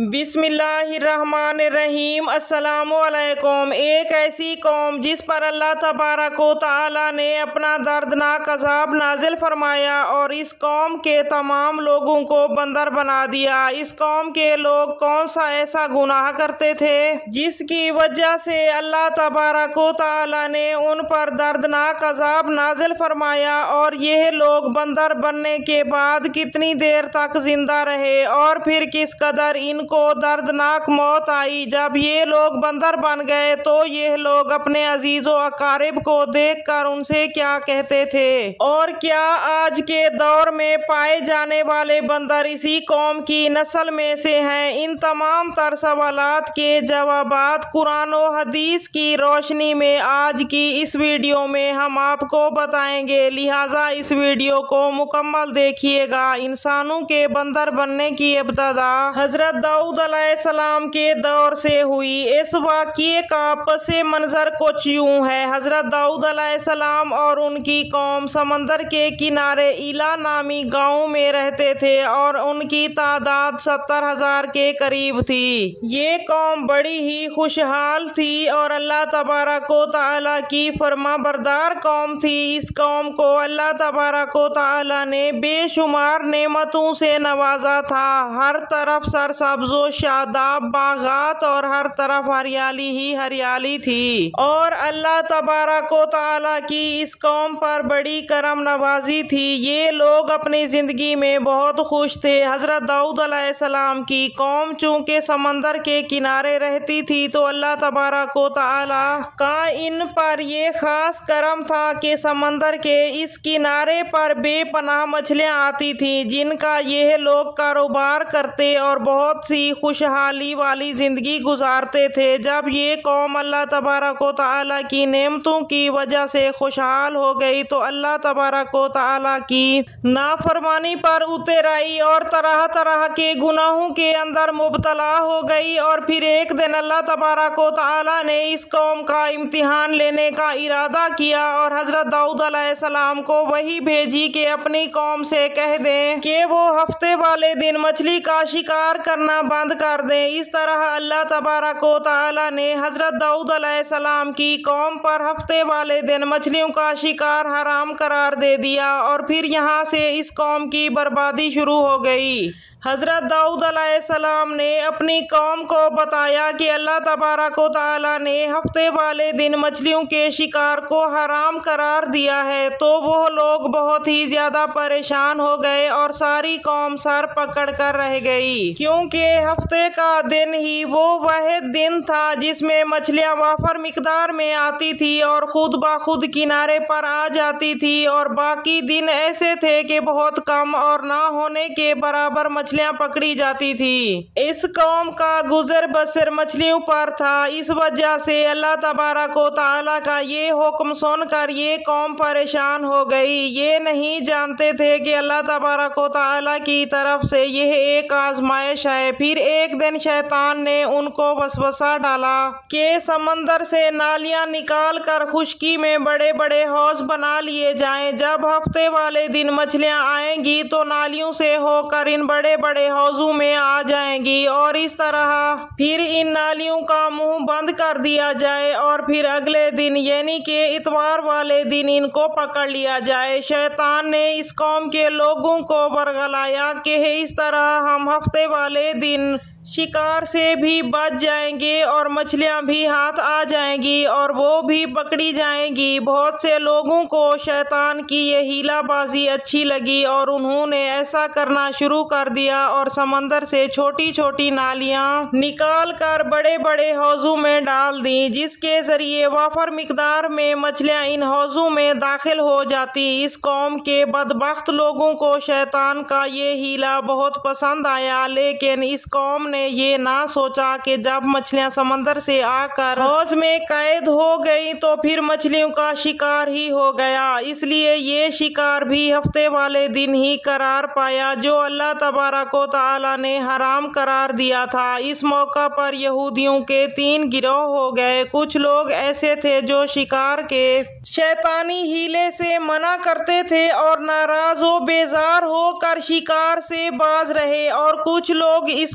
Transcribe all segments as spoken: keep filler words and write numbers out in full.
बिस्मिल्लाहिर्रहमानिर्रहीम। अस्सलामुअलैकुम। एक ऐसी कौम जिस पर अल्लाह तबारक व तआला ने अपना दर्दनाक अज़ाब नाजिल फरमाया और इस कौम के तमाम लोगों को बंदर बना दिया। इस कौम के लोग कौन सा ऐसा गुनाह करते थे जिसकी वजह से अल्लाह तबारक व तआला ने उन पर दर्दनाक अज़ाब नाजिल फरमाया और यह लोग बंदर बनने के बाद कितनी देर तक जिंदा रहे और फिर किस कदर इन को दर्दनाक मौत आई। जब ये लोग बंदर बन गए तो ये लोग अपने अजीजों अकारिब को देखकर उनसे क्या कहते थे और क्या आज के दौर में पाए जाने वाले बंदर इसी कौम की नस्ल में से हैं। इन तमाम तर सवालात के जवाबात कुरान और हदीस की रोशनी में आज की इस वीडियो में हम आपको बताएंगे, लिहाजा इस वीडियो को मुकम्मल देखिएगा। इंसानों के बंदर बनने की इब्तदा हजरत दाऊद अलैहिस्सलाम के दौर से हुई। इस वाक़ये का पसे मंजर कुछ यूं है। हजरत दाऊद अलैहिस्सलाम और उनकी कौम समंदर के किनारे इला नामी गांव में रहते थे और उनकी तादाद सत्तर हजार के करीब थी। ये कौम बड़ी ही खुशहाल थी और अल्लाह तबारक व तआला की फरमा बरदार कौम थी। इस कौम को अल्लाह तबारक व तआला ने बेशुमार नेमतों से नवाजा था। हर तरफ सरसब्ज़ो शादाब बागात और हर तरफ हरियाली ही हरियाली थी और अल्लाह तबारक व तआला की इस कौम पर बड़ी करम नवाजी थी। ये लोग अपनी ज़िंदगी में बहुत खुश थे। हज़रत दाऊद अलैहिस्सलाम की कौम चूँकि समंदर के किनारे रहती थी तो अल्लाह तबारक व तआला का इन पर ये ख़ास करम था कि समंदर के इस किनारे पर बेपनाह मछलियाँ आती थी जिनका यह लोग कारोबार करते और बहुत सी खुशहाली वाली ज़िंदगी गुजारते थे। जब ये कौम अल्लाह तबारक व तआला की नेमतों की वजह से खुशहाल हो गई तो अल्लाह तबारक व तआला की नाफरमानी पर उतर आई और तरह तरह के गुनाहों के अंदर मुब्तला हो गई और फिर एक दिन अल्लाह तबारक व तआला ने इस कौम का इम्तिहान लेने का इरादा किया और हज़रत दाऊद अलैहिस्सलाम को वही भेजी कि अपनी कौम से कह दें कि वो हफ्ते वाले दिन मछली का शिकार करना बंद कर दें। इस तरह अल्लाह तबारक व तआला ने हज़रत दाऊद अलैहिस्सलाम की कौम पर हफ्ते वाले दिन मछलियों का शिकार हराम करार दे दिया और फिर यहाँ से इस कौम की बर्बादी शुरू हो गई। हज़रत दाऊद अलैहिस्सलाम ने अपनी कौम को बताया कि अल्लाह तबारक व तआला ने हफ्ते वाले दिन मछलियों के शिकार को हराम करार दिया है तो वो लोग बहुत ही ज़्यादा परेशान हो गए और सारी कौम सर पकड़ कर रह गई, क्योंकि हफ्ते का दिन ही वो वह दिन था जिसमें मछलियाँ वाफर मिकदार में आती थी और खुद ब खुद किनारे पर आ जाती थी और बाकी दिन ऐसे थे कि बहुत कम और ना होने के बराबर मछलियाँ पकड़ी जाती थी। इस कौम का गुजर बसर मछलियों पर था। इस वजह से अल्लाह तबारक व तआला का ये हुक्म सुनकर ये कौम परेशान हो गई। ये नहीं जानते थे कि अल्लाह तबारक व तआला की तरफ से यह एक आजमाइश है। फिर एक दिन शैतान ने उनको वसवसा डाला कि समंदर से नालियां निकाल कर खुश्की में बड़े बड़े हौज बना लिए जाएं। जब हफ्ते वाले दिन मछलियां आएंगी तो नालियों से होकर इन बड़े बड़े हौजों में आ जाएंगी और इस तरह फिर इन नालियों का मुंह बंद कर दिया जाए और फिर अगले दिन यानी कि इतवार वाले दिन इनको पकड़ लिया जाए। शैतान ने इस कौम के लोगों को बरगलाया कि इस तरह हम हफ्ते वाले दिन शिकार से भी बच जाएंगे और मछलियां भी हाथ आ जाएंगी और वो भी पकड़ी जाएंगी। बहुत से लोगों को शैतान की ये हीलाबाजी अच्छी लगी और उन्होंने ऐसा करना शुरू कर दिया और समंदर से छोटी छोटी नालियां निकाल कर बड़े बड़े हौजों में डाल दी, जिसके जरिए वाफर मिकदार में मछलियां इन हौजों में दाखिल हो जाती। इस कौम के बदबख्त लोगों को शैतान का ये हीला बहुत पसंद आया, लेकिन इस कौम ने ये ना सोचा कि जब मछलियां समंदर से आकर हौज में कैद हो गई तो फिर मछलियों का शिकार ही हो गया। इसलिए ये शिकार भी हफ्ते वाले दिन ही करार पाया जो अल्लाह तबारक व तआला ने हराम करार दिया था। इस मौका पर यहूदियों के तीन गिरोह हो गए। कुछ लोग ऐसे थे जो शिकार के शैतानी हीले से मना करते थे और नाराज व बेजार होकर शिकार से बाज रहे और कुछ लोग इस कौम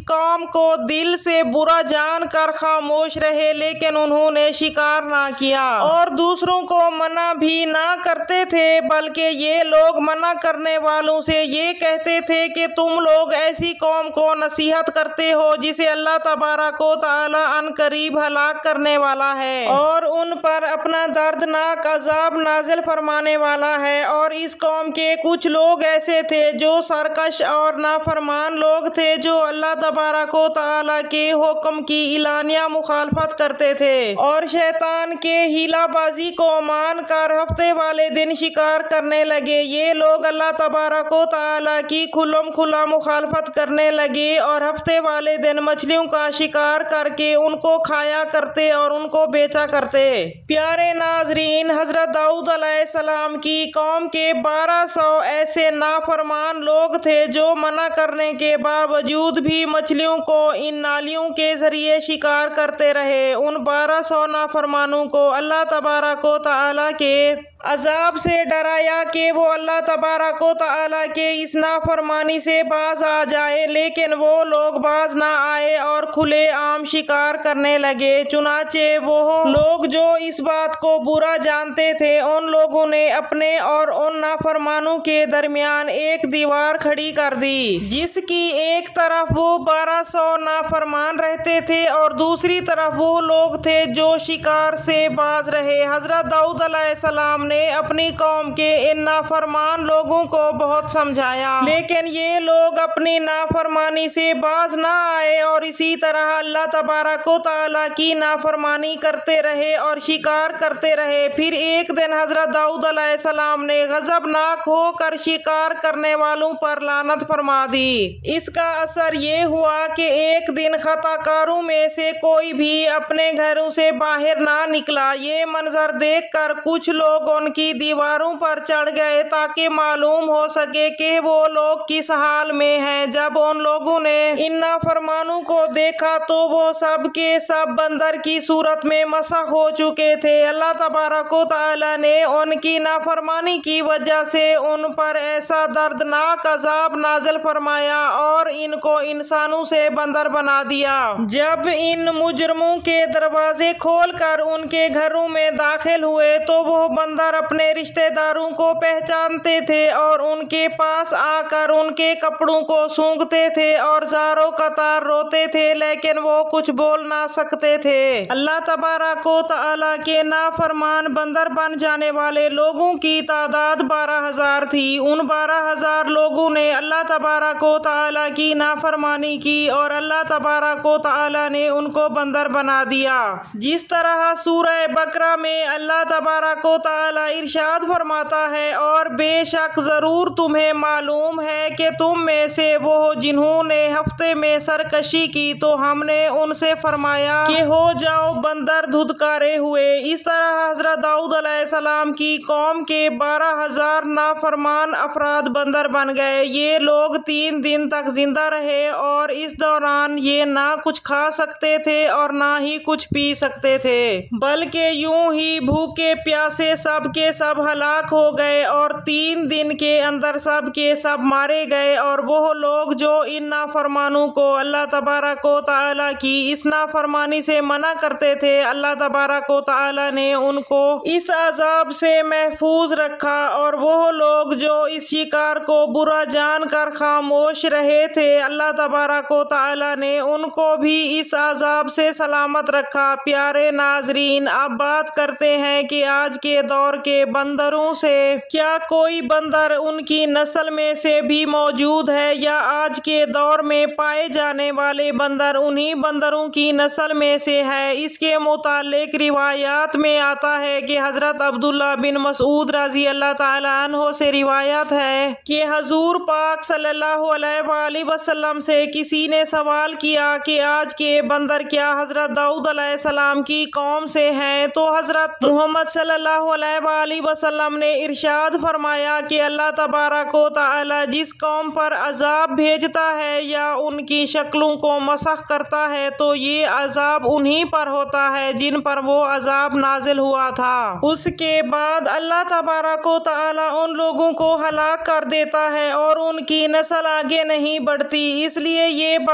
को दिल से बुरा जानकर खामोश रहे, लेकिन उन्होंने शिकार ना किया और दूसरों को मना भी ना करते थे, बल्कि ये लोग मना करने वालों से ये कहते थे कि तुम लोग ऐसी कौम को नसीहत करते हो जिसे अल्लाह तबारक व तआला अनकरीब हलाक करने वाला है और उन पर अपना दर्दनाक अजाब नाजिल फरमाने वाला है। और इस कौम के कुछ लोग ऐसे थे जो सरकश और नाफरमान लोग थे, जो अल्लाह तबारक व तआला के हुक्म की इलानिया मुखालफत करते थे और शैतान के हीलाबाजी को मान कर हफ्ते वाले दिन शिकार करने लगे। ये लोग अल्लाह तबारक व तआला की खुल्लम खुल्ला मुखालफत करने लगे और हफ्ते वाले दिन मछलियों का शिकार करके उनको खाया करते और उनको बेचा करते। प्यारे नाजरीन, हजरत दाऊद अलैहिस्सलाम की कौम के बारह सौ ऐसे नाफरमान लोग थे जो मना करने के बावजूद भी मछलियों को इन नालियों के जरिए शिकार करते रहे। उन बारह सौ नाफरमानों को अल्लाह तबारक व तआला के अजाब से डराया कि वो अल्लाह तबारक व तआला के इस नाफरमानी से बाज आ जाए, लेकिन वो लोग बाज ना आए और खुले आम शिकार करने लगे। चुनाचे वो लोग जो इस बात को बुरा जानते थे, उन लोगों ने अपने और उन नाफरमानों के दरमियान एक दीवार खड़ी कर दी, जिसकी एक तरफ वो बारह सौ नाफरमान रहते थे और दूसरी तरफ वो लोग थे जो शिकार से बाज रहे। हजरत दाऊद अलैहिस्सलाम ने अपनी कौम के इन नाफरमान लोगों को बहुत समझाया, लेकिन ये लोग अपनी नाफरमानी से बाज ना आए और इसी तरह अल्लाह तबारक व तआला की नाफरमानी करते रहे और शिकार करते रहे। फिर एक दिन हजरत दाऊद अलैहिस्सलाम ने गजबनाक होकर शिकार करने वालों पर लानत फरमा दी। इसका असर ये हुआ कि एक दिन खताकारों में से कोई भी अपने घरों से बाहर ना निकला। ये मंजर देखकर कुछ लोग उनकी दीवारों पर चढ़ गए ताकि मालूम हो सके कि वो लोग किस हाल में हैं। जब उन लोगों ने इन नाफरमानों को देखा तो वो सब के सब बंदर की सूरत में मसख हो चुके थे। अल्लाह तबारक व तआला ने उनकी नाफरमानी की वजह से उन पर ऐसा दर्दनाक अजाब नाजिल फरमाया और इनको इंसानों से बंदर बना दिया। जब इन मुजरमों के दरवाजे खोलकर उनके घरों में दाखिल हुए तो वो बंदर अपने रिश्तेदारों को पहचानते थे और उनके पास आकर उनके कपड़ों को सूंघते थे और जारो कतार रोते थे, लेकिन वो कुछ बोल ना सकते थे। अल्लाह तबारक व तआला के नाफरमान बंदर बन जाने वाले लोगों की तादाद बारह हजार थी। उन बारह हजार लोगों ने अल्लाह तबारक व तआला की नाफरमानी की और अल्लाह तबारक व तआला ने उनको बंदर बना दिया। जिस तरह सूरह बकरा में अल्लाह तबारक व तआला इरशाद फरमाता है, और बेशक जरूर तुम्हें मालूम है कि तुम में से वो जिन्होंने हफ्ते में सरकशी की तो हमने उनसे फरमाया कि हो जाओ बंदर धुतकारे हुए। इस तरह हजरत दाऊद अलैहिस्सलाम की कौम के बारह हजार नाफरमान अफराद बंदर बन गए। ये लोग तीन दिन तक जिंदा रहे और इस दौरान ये ना कुछ खा सकते थे और ना ही कुछ पी सकते थे, बल्कि यूं ही भूखे प्यासे सब के सब हलाक हो गए और तीन दिन के अंदर सब के सब मारे गए। और वो लोग जो इन नाफरमानों को अल्लाह तबारक व तआला की इस नाफरमानी से मना करते थे, अल्लाह तबारक व तआला ने उनको इस अजाब से महफूज रखा। और वो लोग जो इस शिकार को बुरा जानकर खामोश रहे थे, अल्लाह तबारक व तआला ने उनको भी इस अजाब से सलामत रखा। प्यारे नाजरीन, अब बात करते हैं कि आज के दौर के बंदरों से क्या कोई बंदर उनकी नस्ल में से भी मौजूद है, या आज के दौर में पाए जाने वाले बंदर उन्हीं बंदरों की नस्ल में से है। इसके मुतालिक रिवायात में आता है कि हजरत अब्दुल्ला बिन मसूद रजी अल्लाह ताला अन्हो से रिवायत है कि हजूर पाक सल्लल्लाहु अलैहि वसल्लम से किसी ने सवाल किया कि आज के बंदर क्या हजरत दाऊद अलैहिस्सलाम की कौम से हैं, तो हजरत मोहम्मद सल्लल्लाहु अलैहि वसल्लम ने इरशाद फरमाया कि अल्लाह तबारक व तआला जिस कौम पर अजाब भेजता है या उनकी शक्लों को मसख करता है, तो ये अजाब उन्हीं पर होता है जिन पर वो अजाब नाजिल हुआ था। उसके बाद अल्लाह तबारक व तआला उन लोगों को हलाक कर देता है और उनकी नस्ल आगे नहीं बढ़ती। इसलिए ये बात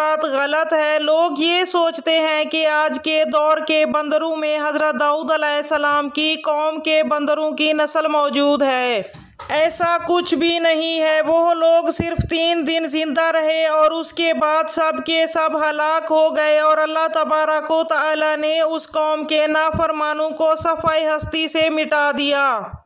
बात गलत है। लोग ये सोचते हैं कि आज के दौर के बंदरों में हज़रत दाऊद अलैहिस्सलाम की कौम के बंदरों की नस्ल मौजूद है। ऐसा कुछ भी नहीं है। वो लोग सिर्फ तीन दिन जिंदा रहे और उसके बाद सब के सब हलाक हो गए और अल्लाह तबारक व तआला ने उस कौम के नाफरमानों को सफ़ाई हस्ती से मिटा दिया।